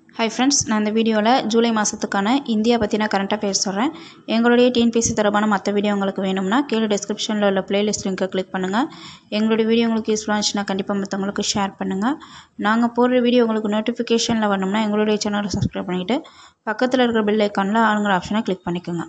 Hi friends, நான் இந்த வீடியோவில் ஜூலை மாதத்துக்கான இந்தியா பற்றின கரண்ட் அஃபேர்ஸ் சொல்கிறேன். எங்களுடைய டிஎன்பிஎஸ்சி தொடர்பான மற்ற வீடியோ உங்களுக்கு வேணும்னா கீழே டிஸ்கிரிப்ஷனில் உள்ள பிளேலிஸ்ட் லிங்கை கிளிக் பண்ணுங்கள். எங்களுடைய வீடியோ உங்களுக்கு யூஸ்ஃபுல்லாக இருந்துச்சுன்னா கண்டிப்பாக மற்றவங்களுக்கு ஷேர் பண்ணுங்கள். நாங்கள் போடுற வீடியோ உங்களுக்கு நோட்டிஃபிகேஷனில் வரணும்னா எங்களுடைய சேனலை சப்ஸ்கிரைப் பண்ணிவிட்டு பக்கத்தில் இருக்கிற பெல் ஐக்கானில் ஆளுங்கிற ஆப்ஷனை கிளிக் பண்ணிக்கோங்க.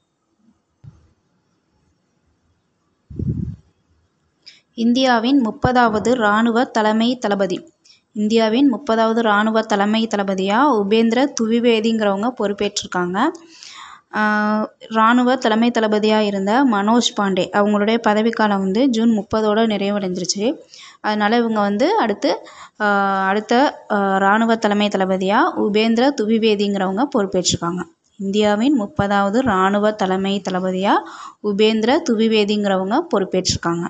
இந்தியாவின் 30வது இராணுவ தலைமை தளபதி இந்தியாவின் 30வது இராணுவ தலைமை தளபதியாக உபேந்திர துவிவேதிங்கிறவங்க பொறுப்பேற்றிருக்காங்க. இராணுவ தலைமை தளபதியாக இருந்த மனோஜ் பாண்டே அவங்களுடைய பதவிக்காலம் ஜூன் 30ஓட நிறைவடைஞ்சிருச்சு. அதனால் இவங்க அடுத்த இராணுவ தலைமை தளபதியாக உபேந்திர துவிவேதிங்கிறவங்க பொறுப்பேற்றிருக்காங்க. இந்தியாவின் 30வது இராணுவ தலைமை தளபதியாக உபேந்திர துவிவேதிங்கிறவங்க பொறுப்பேற்றிருக்காங்க.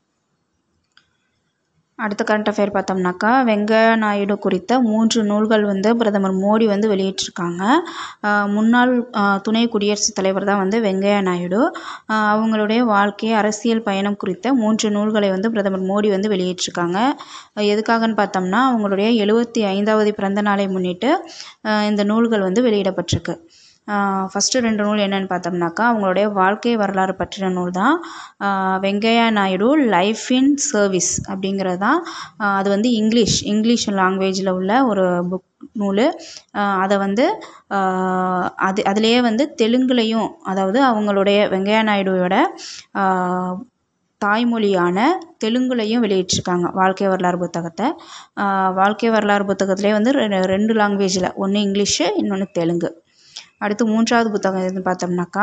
அடுத்த கரண்ட் அஃபேர் பார்த்தோம்னாக்கா வெங்கையா நாயுடு குறித்த 3 நூல்கள் பிரதமர் மோடி வெளியிட்டிருக்காங்க. முன்னாள் துணை குடியரசுத் தலைவர் தான் வெங்கையா நாயுடு. அவங்களுடைய வாழ்க்கை அரசியல் பயணம் குறித்த 3 நூல்களை பிரதமர் மோடி வெளியிட்டிருக்காங்க. எதுக்காகன்னு பார்த்தோம்னா அவங்களுடைய 75வது பிறந்த நாளை முன்னிட்டு இந்த நூல்கள் வெளியிடப்பட்டிருக்கு. ஃபஸ்ட்டு 2 நூல் என்னென்னு பார்த்தோம்னாக்கா அவங்களுடைய வாழ்க்கை வரலாறு பற்றின நூல் தான் Venkaiah Naidu life in service அப்படிங்கிறது தான். அது இங்கிலீஷ் லாங்குவேஜில் உள்ள ஒரு புக் நூல். அதை அதுலேயே தெலுங்குலையும், அதாவது அவங்களுடைய வெங்கையா நாயுடுவோட தாய்மொழியான தெலுங்குலையும் வெளியிட்டிருக்காங்க வாழ்க்கை வரலாறு புத்தகத்தை. வாழ்க்கை வரலாறு புத்தகத்திலே 2 லாங்குவேஜில், ஒன்று இங்கிலீஷு இன்னொன்று தெலுங்கு. அடுத்து 3வது புத்தகம் எதுன்னு பார்த்தோம்னாக்கா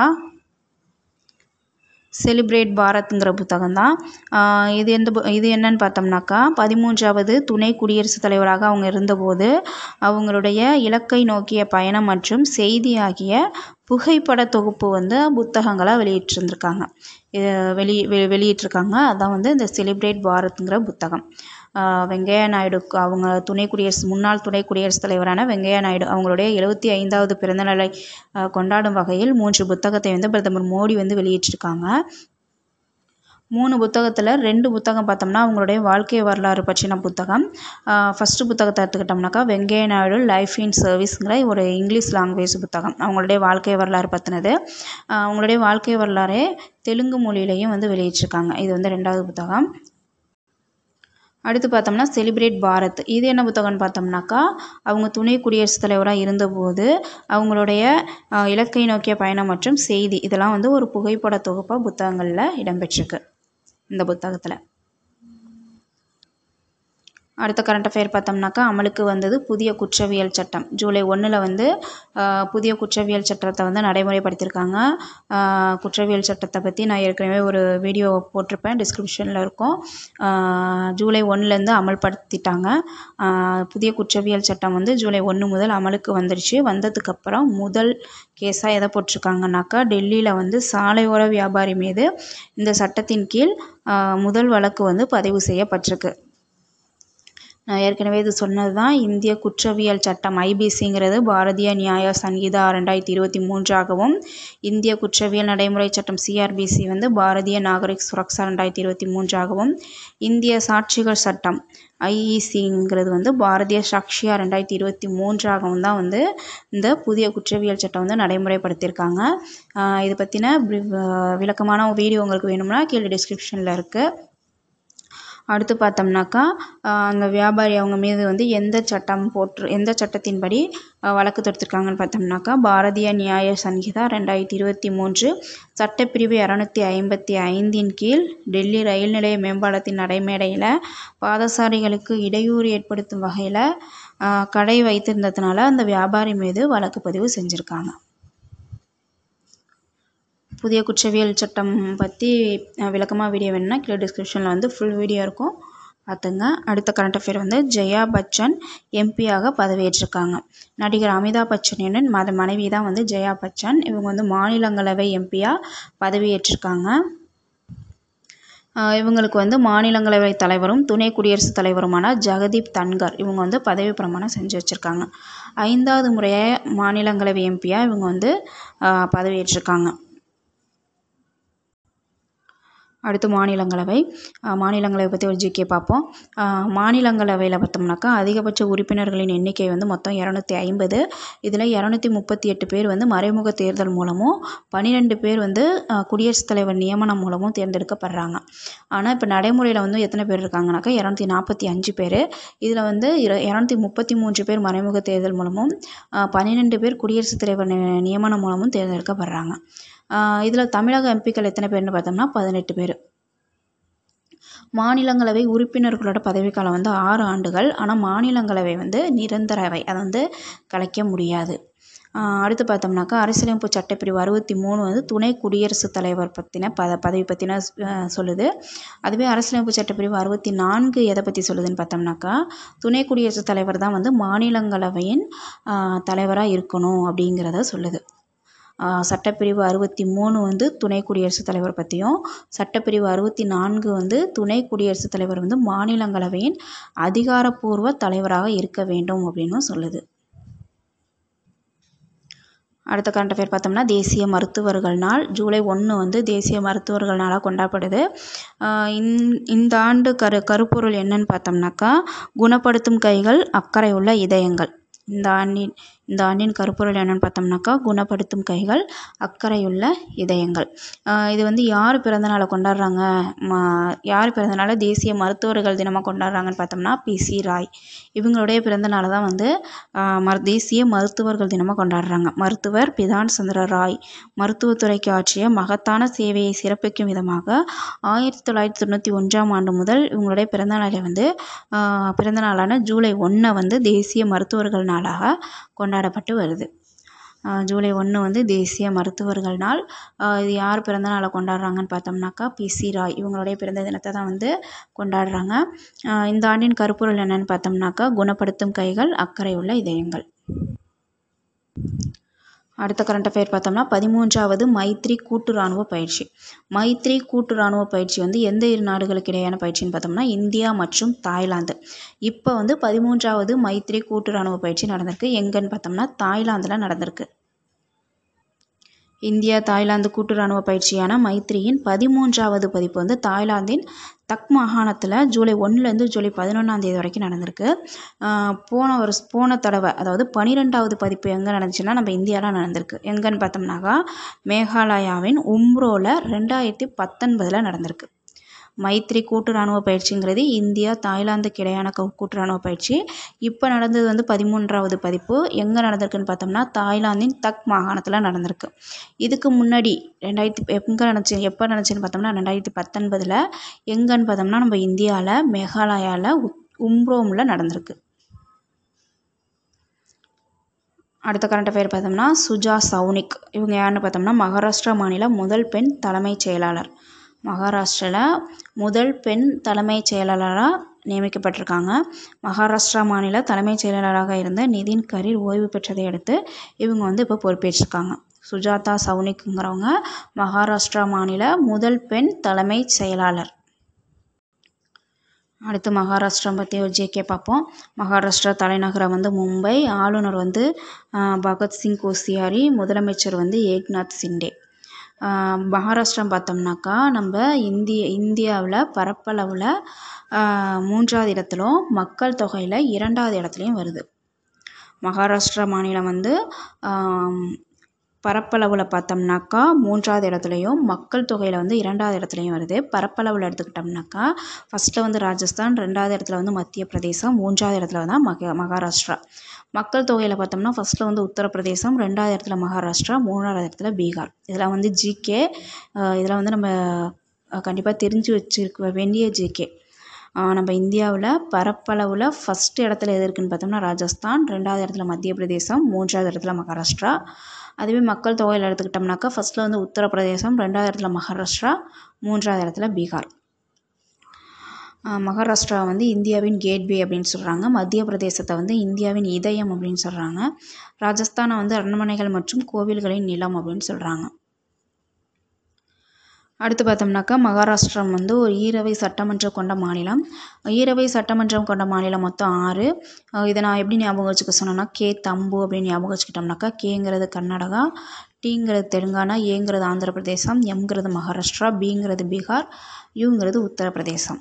செலிப்ரேட் பாரத்ங்கிற புத்தகம் தான். இது என்னன்னு பார்த்தோம்னாக்கா 13வது துணை குடியரசுத் தலைவராக அவங்க இருந்தபோது அவங்களுடைய இலக்கை நோக்கிய பயணம் மற்றும் செய்தி ஆகிய புகைப்பட தொகுப்பு புத்தகங்களாக வெளியிட்டிருக்காங்க. அதான் இந்த செலிப்ரேட் பாரத்ங்கிற புத்தகம். வெங்கையா நாயுடு அவங்க முன்னாள் துணை குடியரசுத் தலைவரான வெங்கையா நாயுடு அவங்களுடைய 75வது பிறந்தநாளை கொண்டாடும் வகையில் 3 புத்தகத்தை பிரதமர் மோடி வெளியிட்டிருக்காங்க. 3 புத்தகத்தில் 2 புத்தகம் பார்த்தோம்னா அவங்களுடைய வாழ்க்கை வரலாறு பற்றின புத்தகம். ஃபஸ்ட்டு புத்தகத்தை எடுத்துக்கிட்டோம்னாக்கா வெங்கையா நாயுடு லைஃப் இன் சர்வீஸ்ங்கிற ஒரு இங்கிலீஷ் லாங்குவேஜ் புத்தகம், அவங்களுடைய வாழ்க்கை வரலாறு பற்றினது. அவங்களுடைய வாழ்க்கை வரலாறே தெலுங்கு மொழியிலையும் வெளியிட்டிருக்காங்க. இது 2வது புத்தகம். அடுத்து பார்த்தோம்னா செலிப்ரேட் பாரத், இது என்ன புத்தகம்னு பார்த்தோம்னாக்கா அவங்க துணை குடியரசுத் தலைவராக இருந்தபோது அவங்களுடைய இலக்கை நோக்கிய பயணம் மற்றும் செய்தி இதெல்லாம் ஒரு புகைப்பட தொகுப்பாக புத்தகங்களில் இடம்பெற்றிருக்கு இந்த புத்தகத்தில். அடுத்த கரண்ட் அஃபேர் பார்த்தோம்னாக்கா அமலுக்கு வந்தது புதிய குற்றவியல் சட்டம். ஜூலை 1 புதிய குற்றவியல் சட்டத்தை நடைமுறைப்படுத்தியிருக்காங்க. குற்றவியல் சட்டத்தை பற்றி நான் ஏற்கனவே ஒரு வீடியோ போட்டிருப்பேன், டிஸ்கிரிப்ஷனில் இருக்கும். ஜூலை 1 அமல்படுத்திட்டாங்க. புதிய குற்றவியல் சட்டம் ஜூலை 1 முதல் அமலுக்கு வந்துடுச்சு. வந்ததுக்கப்புறம் முதல் கேஸாக எதை போட்டிருக்காங்கனாக்கா டெல்லியில் சாலையோர வியாபாரி மீது இந்த சட்டத்தின் கீழ் முதல் வழக்கு பதிவு செய்யப்பட்டிருக்கு. நான் ஏற்கனவே இது சொன்னது தான். இந்திய குற்றவியல் சட்டம் ஐபிசிங்கிறது பாரதிய நியாய சங்கீதா 2023ஆகவும், இந்திய குற்றவியல் நடைமுறை சட்டம் சிஆர்பிசி பாரதிய நாகரிக் சுரக்ஷா 2023ஆகவும், இந்திய சாட்சிகள் சட்டம் ஐஇசிங்கிறது பாரதிய சாக்ஷியா 2023ஆகவும் தான் இந்த புதிய குற்றவியல் சட்டம் நடைமுறைப்படுத்தியிருக்காங்க. இது பற்றின விளக்கமான வீடியோ உங்களுக்கு வேணும்னா கீழே டிஸ்கிரிப்ஷனில் இருக்குது. அடுத்து பார்த்தோம்னாக்கா அந்த வியாபாரி அவங்க மீது எந்த சட்டத்தின்படி வழக்கு தொடுத்திருக்காங்கன்னு பார்த்தோம்னாக்கா பாரதிய நியாய சங்கீதா 2023 சட்டப்பிரிவு 255 கீழ் டெல்லி ரயில் நிலைய மேம்பாலத்தின் நடைமேடையில் பாதசாரிகளுக்கு இடையூறு ஏற்படுத்தும் வகையில் கடை வைத்திருந்ததுனால அந்த வியாபாரி மீது வழக்கு பதிவு செஞ்சுருக்காங்க. புதிய குற்றவியல் சட்டம் பற்றி விளக்கமாக வீடியோ வேணும்னா கீழே டிஸ்கிரிப்ஷனில் ஃபுல் வீடியோ இருக்கும், பார்த்துங்க. அடுத்த கரண்ட் அஃபேர் ஜெயா பச்சன் எம்பியாக பதவியேற்றிருக்காங்க. நடிகர் அமிதாப் பச்சனின் மனைவி தான் ஜெயா பச்சன். இவங்க மாநிலங்களவை எம்பியாக பதவியேற்றிருக்காங்க. இவங்களுக்கு மாநிலங்களவை தலைவரும் துணை குடியரசுத் தலைவருமான ஜெகதீப் தன்கர் இவங்க பதவி பிரமாணம் செஞ்சு வச்சுருக்காங்க. 5வது முறையாக மாநிலங்களவை எம்பியாக இவங்க பதவியேற்றிருக்காங்க. அடுத்து மாநிலங்களவை. மாநிலங்களவை பற்றி ஒரு ஜிகே பார்ப்போம். மாநிலங்களவையில் பார்த்தோம்னாக்கா அதிகபட்ச உறுப்பினர்களின் எண்ணிக்கை வந்து மொத்தம் 250. இதில் 238 பேர் வந்து மறைமுக தேர்தல் மூலமும் 12 பேர் வந்து குடியரசுத் தலைவர் நியமனம் மூலமும் தேர்ந்தெடுக்கப்படுறாங்க. ஆனால் இப்போ நடைமுறையில் வந்து எத்தனை பேர் இருக்காங்கனாக்கா 245 பேர். இதில் வந்து 233 பேர் மறைமுக தேர்தல் மூலமும் 12 பேர் குடியரசுத் தலைவர் நியமனம் மூலமும் தேர்ந்தெடுக்கப்படுறாங்க. இதில் தமிழக எம்பிக்கள் எத்தனை பேர்னு பார்த்தோம்னா 18 பேர். மாநிலங்களவை உறுப்பினர்களோட பதவிக்காலம் வந்து 6 ஆண்டுகள். ஆனால் மாநிலங்களவை வந்து நிரந்தரவை, அதை வந்து கலைக்க முடியாது. அடுத்து பார்த்தோம்னாக்கா அரசியலமைப்பு சட்டப்பிரிவு 63 வந்து துணை குடியரசுத் தலைவர் பற்றின பதவி பற்றின சொல்லுது. அதுவே அரசியலமைப்பு சட்டப்பிரிவு 64 எதை பற்றி சொல்லுதுன்னு பார்த்தோம்னாக்கா துணை குடியரசுத் தலைவர் தான் வந்து மாநிலங்களவையின் தலைவராக இருக்கணும் அப்படிங்கிறத சொல்லுது. சட்டப்பிரிவு 63 வந்து துணை குடியரசுத் தலைவர் பற்றியும், சட்டப்பிரிவு 64 வந்து துணை குடியரசுத் தலைவர் வந்து மாநிலங்களவையின் அதிகாரப்பூர்வ தலைவராக இருக்க வேண்டும் அப்படின்னும் சொல்லுது. அடுத்த கரண்ட் அஃபேர் பார்த்தோம்னா தேசிய மருத்துவர்கள் நாள் ஜூலை 1 வந்து தேசிய மருத்துவர்கள் நாளாக கொண்டாடப்படுது. இந்த ஆண்டு கருப்பொருள் என்னன்னு பார்த்தோம்னாக்கா குணப்படுத்தும் கைகள், அக்கறை உள்ள இதயங்கள். இந்த ஆண்டின் கருப்பொருள் என்னன்னு பார்த்தோம்னாக்கா குணப்படுத்தும் கைகள், அக்கறையுள்ள இதயங்கள். இது வந்து யார் பிறந்தநாளை கொண்டாடுறாங்க, யார் பிறந்தநாளை தேசிய மருத்துவர்கள் தினமாக கொண்டாடுறாங்கன்னு பார்த்தோம்னா PC ராய். இவங்களுடைய பிறந்தநாளை தான் வந்து தேசிய மருத்துவர்கள் தினமாக கொண்டாடுறாங்க. மருத்துவர் பிதான் சந்திர ராய் மருத்துவத்துறைக்கு ஆற்றிய மகத்தான சேவையை சிறப்பிக்கும் விதமாக 1991 ஆண்டு முதல் இவங்களுடைய பிறந்தநாளான ஜூலை 1 வந்து தேசிய மருத்துவர்கள் நாளாக கொண்டாடப்பட்டு வருது. ஜூலை 1 வந்து தேசிய மருத்துவர்கள் நாள். இது யார் பிறந்த நாளை கொண்டாடுறாங்கன்னு பார்த்தோம்னாக்கா PC ராய் இவங்களுடைய பிறந்த தினத்தை தான் வந்து கொண்டாடுறாங்க. இந்த ஆண்டின் கருப்பொருள் என்னன்னு பார்த்தோம்னாக்கா குணப்படுத்தும் கைகள், அக்கறை உள்ள இதயங்கள். அடுத்த கரண்ட் அஃபேர் பார்த்தோம்னா 13வது மைத்ரி கூட்டு இராணுவ பயிற்சி. மைத்ரி கூட்டு இராணுவ பயிற்சி வந்து எந்த 2 நாடுகளுக்கு இடையான பயிற்சின்னு பார்த்தோம்னா இந்தியா மற்றும் தாய்லாந்து. இப்போ வந்து 13வது மைத்ரி கூட்டு இராணுவ பயிற்சி நடந்திருக்கு. எங்கன்னு பார்த்தோம்னா தாய்லாந்தில் நடந்திருக்கு. இந்தியா தாய்லாந்து கூட்டு இராணுவ பயிற்சியான மைத்ரியின் 13வது பதிப்பு வந்து தாய்லாந்தின் தக் மாகாணத்தில் ஜூலை 1லேருந்து ஜூலை 11 வரைக்கும் நடந்திருக்கு. போன தடவை அதாவது 12வது பதிப்பு எங்கே நடந்துச்சுன்னா நம்ம இந்தியாவில் நடந்திருக்கு. எங்கன்னு பார்த்தோம்னாக்கா மேகாலயாவின் உம்ரோவில் 2019 நடந்திருக்கு. மைத்ரி கூட்டு இராணுவ பயிற்சிங்கிறது இந்தியா தாய்லாந்துக்கு இடையான கூட்டு இராணுவ பயிற்சி. இப்போ நடந்தது வந்து 13வது பதிப்பு. எங்கே நடந்திருக்குன்னு பார்த்தோம்னா தாய்லாந்தின் தக் மாகாணத்தில் நடந்திருக்கு. இதுக்கு முன்னாடி எப்போ நடந்துச்சுன்னு பார்த்தோம்னா 2019 எங்கன்னு பார்த்தோம்னா நம்ம இந்தியாவில் மேகாலயாவில் உம்ரோமில் நடந்திருக்கு. அடுத்த கரண்ட் அஃபேர் பார்த்தோம்னா சுஜா சவுனிக் இவங்க யாருன்னு பார்த்தோம்னா மகாராஷ்டிரா மாநில முதல் பெண் தலைமைச் செயலாளர். மகாராஷ்டிராவில் முதல் பெண் தலைமைச் செயலாளராக நியமிக்கப்பட்டிருக்காங்க. மகாராஷ்டிரா மாநில தலைமைச் செயலாளராக இருந்த நிதின் கரீர் ஓய்வு பெற்றதை அடுத்து இவங்க வந்து இப்போ பொறுப்பேற்றிருக்காங்க. சுஜாதா சவுனிக்ங்கிறவங்க மகாராஷ்டிரா மாநில முதல் பெண் தலைமைச் செயலாளர். அடுத்து மகாராஷ்டிரா பற்றி ஒரு ஜேகே பார்ப்போம். மகாராஷ்டிரா தலைநகரம் வந்து மும்பை. ஆளுநர் வந்து பகத்சிங் கோசியாரி. முதலமைச்சர் வந்து ஏக்நாத் சிண்டே. மகாராஷ்டிரா பார்த்தோம்னாக்கா நம்ம இந்தியாவில் பரப்பளவில் 3வது இடத்திலும் மக்கள் தொகையில் 2வது இடத்துலையும் வருது. மகாராஷ்டிரா மாநிலம் வந்து பரப்பளவில் பார்த்தோம்னாக்கா 3வது இடத்துலையும் மக்கள் தொகையில் வந்து 2வது இடத்துலையும் வருது. பரப்பளவில் எடுத்துக்கிட்டோம்னாக்கா ஃபஸ்ட்டில் வந்து ராஜஸ்தான், 2வது இடத்துல வந்து மத்திய பிரதேசம், 3வது இடத்துல தான் மகாராஷ்டிரா. மக்கள் தொகையில் பார்த்தோம்னா ஃபஸ்ட்டில் வந்து உத்தரப்பிரதேசம், 2வது இடத்துல மகாராஷ்டிரா, 3வது இடத்துல பீகார். இதெல்லாம் வந்து ஜிகே. இதெல்லாம் வந்து நம்ம கண்டிப்பாக தெரிஞ்சு வச்சுருக்க வேண்டிய ஜிகே. நம்ம இந்தியாவில் பரப்பளவில் ஃபஸ்ட்டு இடத்துல எது இருக்குதுன்னு பார்த்தோம்னா ராஜஸ்தான், 2வது இடத்துல மத்திய பிரதேசம், 3வது இடத்துல மகாராஷ்டிரா. அதுவே மக்கள் தொகையில் எடுத்துக்கிட்டோம்னாக்கா ஃபஸ்ட்டில் வந்து உத்தரப்பிரதேசம், 2வது இடத்துல மகாராஷ்டிரா, 3வது இடத்துல பீகார். மகாராஷ்டிரா வந்து இந்தியாவின் கேட்வே அப்படின்னு சொல்கிறாங்க. மத்திய பிரதேசத்தை வந்து இந்தியாவின் இதயம் அப்படின்னு சொல்கிறாங்க. ராஜஸ்தானை வந்து அரண்மனைகள் மற்றும் கோவில்களின் நிலம் அப்படின்னு சொல்கிறாங்க. அடுத்து பார்த்தோம்னாக்கா மகாராஷ்டிரா வந்து ஒரு ஈரவை சட்டமன்றம் கொண்ட மாநிலம். ஈரவை சட்டமன்றம் கொண்ட மாநிலம் மொத்தம் 6. இதை நான் எப்படி ஞாபகம் வச்சுக்க சொன்னேன்னா தம்பு அப்படின்னு ஞாபகம் வச்சுக்கிட்டோம்னாக்கா கேங்கிறது கர்நாடகா, டிங்கிறது தெலுங்கானா, ஏங்கிறது ஆந்திர பிரதேசம், எம்ங்கிறது மகாராஷ்டிரா, பிங்கிறது பீகார், யூங்கிறது உத்தரப்பிரதேசம்.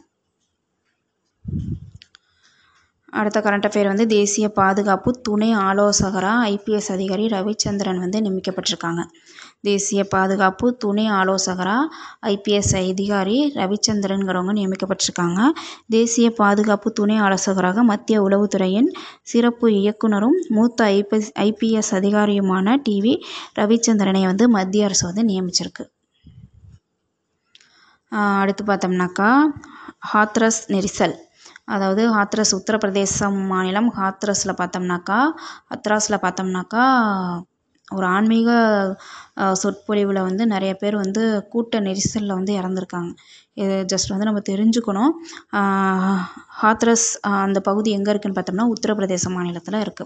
அடுத்த கரண்ட் அஃபேர் வந்து தேசிய பாதுகாப்பு துணை ஆலோசகராக ஐபிஎஸ் அதிகாரி ரவிச்சந்திரன் வந்து நியமிக்கப்பட்டிருக்காங்க. தேசிய பாதுகாப்பு துணை ஆலோசகராக ஐபிஎஸ் அதிகாரி ரவிச்சந்திரன்கிறவங்க நியமிக்கப்பட்டிருக்காங்க. தேசிய பாதுகாப்பு துணை ஆலோசகராக மத்திய உளவுத்துறையின் சிறப்பு இயக்குனரும் மூத்த ஐபிஎஸ் அதிகாரியுமான டிவி ரவிச்சந்திரனை வந்து மத்திய அரசு வந்து நியமிச்சிருக்கு. அடுத்து பார்த்தோம்னாக்கா ஹாத்ரஸ் நெரிசல், அதாவது ஹாத்ரஸ் உத்தரப்பிரதேசம் மாநிலம் ஹாத்ராஸில் பார்த்தோம்னாக்கா ஒரு ஆன்மீக சொற்பொழிவில் வந்து நிறைய பேர் வந்து கூட்ட நெரிசலில் வந்து இறந்துருக்காங்க. இது ஜஸ்ட் வந்து நம்ம தெரிஞ்சுக்கணும். ஹாத்ரஸ் அந்த பகுதி எங்கே இருக்குதுன்னு பார்த்தோம்னா உத்தரப்பிரதேச மாநிலத்தில் இருக்குது.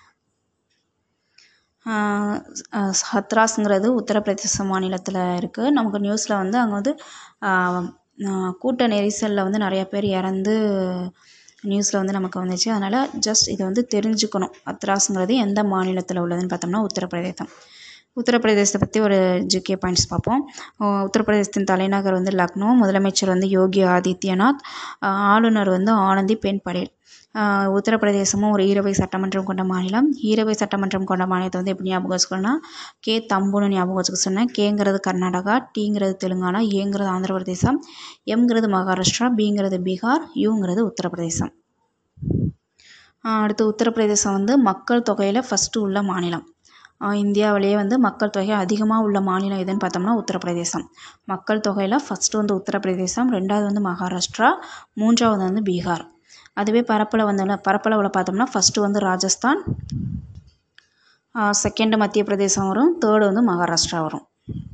ஹத்ராஸ்ங்கிறது உத்தரப்பிரதேச மாநிலத்தில் இருக்குது. நமக்கு நியூஸில் வந்து அங்கே வந்து கூட்ட நெரிசலில் வந்து நிறைய பேர் இறந்து நியூஸில் வந்து நமக்கு வந்துச்சு. அதனால் ஜஸ்ட் இதை வந்து தெரிஞ்சுக்கணும். ஹத்ராஸ்ங்கிறது எந்த மாநிலத்தில் உள்ளதுன்னு பார்த்தோம்னா உத்தரப்பிரதேசம். உத்தரப்பிரதேசத்தை பற்றி ஒரு ஜிகே பாயிண்ட்ஸ் பார்ப்போம். உத்தரப்பிரதேசத்தின் தலைநகர் வந்து லக்னோ, முதலமைச்சர் வந்து யோகி ஆதித்யநாத், ஆளுநர் வந்து ஆனந்திபென் படேல். உத்தரப்பிரதேசமும் ஒரு ஈரவை சட்டமன்றம் கொண்ட மாநிலம். ஈரவை சட்டமன்றம் கொண்ட மாநிலத்தை வந்து எப்படி ஞாபகம் வச்சுக்கணும்னா கே தம்புன்னு ஞாபகம் வச்சுக்க சொன்னேன். கேங்கிறது கர்நாடகா, டிங்கிறது தெலுங்கானா, ஏங்கிறது ஆந்திர பிரதேசம், எம்ங்கிறது மகாராஷ்டிரா, பிங்கிறது பீகார், யூங்கிறது உத்தரப்பிரதேசம். அடுத்து உத்தரப்பிரதேசம் வந்து மக்கள் தொகையில் ஃபஸ்ட்டு உள்ள மாநிலம். இந்தியாவிலேயே வந்து மக்கள் தொகை அதிகமாக உள்ள மாநிலம் எதுன்னு பார்த்தோம்னா உத்தரப்பிரதேசம். மக்கள் தொகையில் ஃபஸ்ட்டு வந்து உத்தரப்பிரதேசம், ரெண்டாவது வந்து மகாராஷ்டிரா, மூன்றாவது வந்து பீகார். அதுவே பரப்பளவில் பார்த்தோம்னா ஃபஸ்ட்டு வந்து ராஜஸ்தான், செகண்டு மத்திய பிரதேசம் வரும், தேர்டு வந்து மகாராஷ்டிரா வரும்.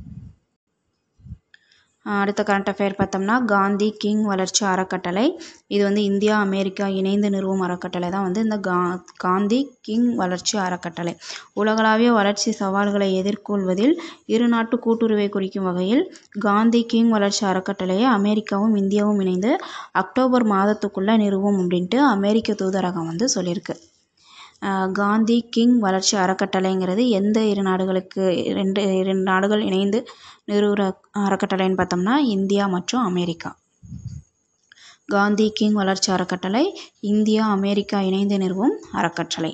அடுத்த கரண்ட் அஃபேர் பார்த்தோம்னா காந்தி கிங் வளர்ச்சி அறக்கட்டளை. இது வந்து இந்தியா அமெரிக்கா இணைந்து நிறுவும் அறக்கட்டளை தான் வந்து இந்த காந்தி கிங் வளர்ச்சி அறக்கட்டளை. உலகளாவிய வளர்ச்சி சவால்களை எதிர்கொள்வதில் இருநாட்டு கூட்டுறவை குறிக்கும் வகையில் காந்தி கிங் வளர்ச்சி அறக்கட்டளையை அமெரிக்காவும் இந்தியாவும் இணைந்து அக்டோபர் மாதத்துக்குள்ளே நிறுவும் அப்படின்ட்டு அமெரிக்க தூதரகம் வந்து சொல்லியிருக்கு. காந்தி கிங் வளர்ச்சி அறக்கட்டளைங்கிறது எந்த இரு நாடுகள் இணைந்து நிறுவுற அறக்கட்டளைன்னு பார்த்தோம்னா இந்தியா மற்றும் அமெரிக்கா. காந்தி கிங் வளர்ச்சி அறக்கட்டளை இந்தியா அமெரிக்கா இணைந்து நிறுவும் அறக்கட்டளை.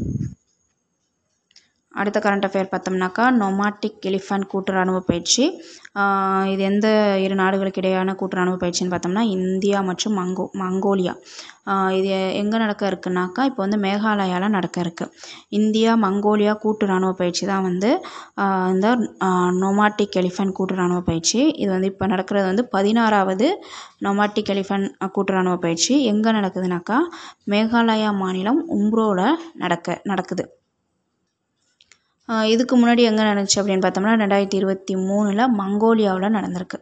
அடுத்த கரண்ட் அஃபேர் பார்த்தோம்னாக்கா நொமாட்டிக் எலிஃபண்ட் கூட்டு இராணுவ பயிற்சி. இது எந்த இரு நாடுகளுக்கு இடையான கூட்டு இராணுவ பயிற்சின்னு பார்த்தோம்னா இந்தியா மற்றும் மங்கோலியா. இது எங்கே நடக்க இருக்குனாக்கா இப்போ வந்து மேகாலயாவில் நடக்க இருக்குது. இந்தியா மங்கோலியா கூட்டு இராணுவ பயிற்சி தான் வந்து இந்த நொமாட்டிக் எலிஃபண்ட் கூட்டு இராணுவ பயிற்சி. இது வந்து இப்போ நடக்கிறது வந்து 16வது நொமாட்டிக் எலிஃபண்ட் கூட்டு இராணுவ பயிற்சி. எங்கே நடக்குதுனாக்கா மேகாலயா மாநிலம் உம்ரோவில் நடக்குது. இதுக்கு முன்னாடி எங்கே நடந்துச்சு அப்படின்னு பார்த்தோம்னா 2023 மங்கோலியாவில் நடந்திருக்கு.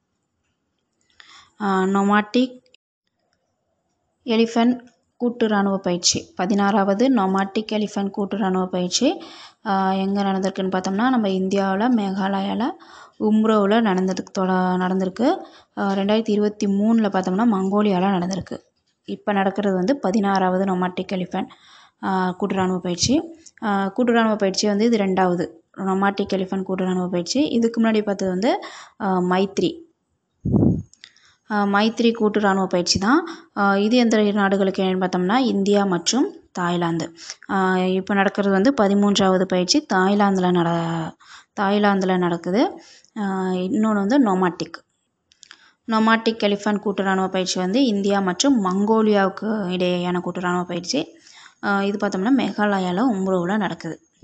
நொமாட்டிக் எலிஃபண்ட் கூட்டு இராணுவ பயிற்சி 16வது நொமாட்டிக் எலிஃபண்ட் கூட்டு இராணுவ பயிற்சி எங்கே நடந்திருக்குன்னு பார்த்தோம்னா நம்ம இந்தியாவில் மேகாலயாவில் உம்ரோவில் நடந்திருக்கு. 2023 பார்த்தோம்னா மங்கோலியாவில் நடந்திருக்கு. இப்போ நடக்கிறது வந்து 16வது நொமாட்டிக் எலிஃபண்ட் கூட்டு இராணுவ பயிற்சி. கூட்டு இராணுவ பயிற்சி வந்து இது 2வது நொமாட்டிக் எலிஃபண்ட் கூட்டு இராணுவ பயிற்சி. இதுக்கு முன்னாடி பார்த்தது வந்து மைத்ரி கூட்டு இராணுவ பயிற்சி தான். இது எந்த நாடுகளுக்கு என்னன்னு பார்த்தோம்னா இந்தியா மற்றும் தாய்லாந்து. இப்போ நடக்கிறது வந்து 13வது பயிற்சி தாய்லாந்தில் நடக்குது. இன்னொன்று வந்து நொமாட்டிக் எலிஃபண்ட் கூட்டு இராணுவ பயிற்சி வந்து இந்தியா மற்றும் மங்கோலியாவுக்கு இடையேயான கூட்டு இராணுவ பயிற்சி. இது பார்த்தோம்னா மேகாலயாவில் உம்ரோவில் நடக்குது.